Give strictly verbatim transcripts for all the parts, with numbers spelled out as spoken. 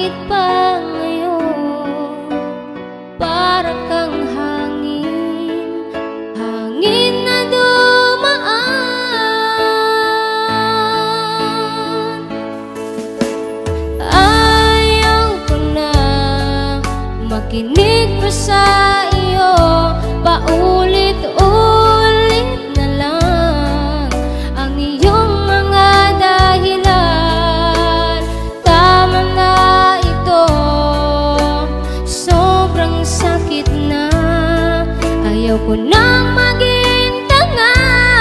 Bakit pa ngayon para kang hangin, hangin na dumaan? Ayaw ko na makinig pa sa iyo, paulit-ulit na lang ang iyong mga dahilan. Tama na ito, sobrang sakit na. Ayaw ko nang maging tanga.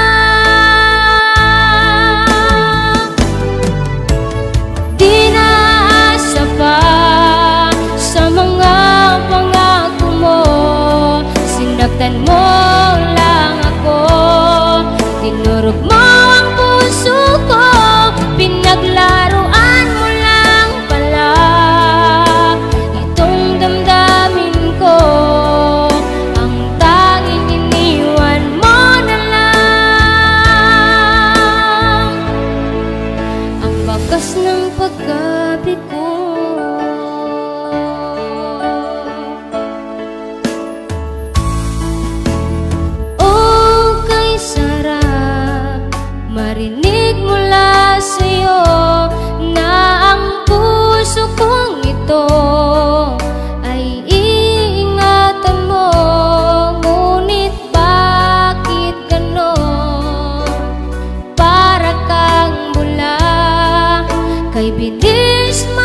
Di na aasa pa sa mga pangako mo, sinaktan mo lang ako, tinurog mo ang puso ko, pinaglaruan mo lang pala itong damdamin ko. Ang tanging iniwan mo na lang ang bakas ng pagkabig ko. Marinig mula sa'yo na ang puso kong ito ay iingatan mo. Ngunit bakit ganon? Para kang bula, kay bilis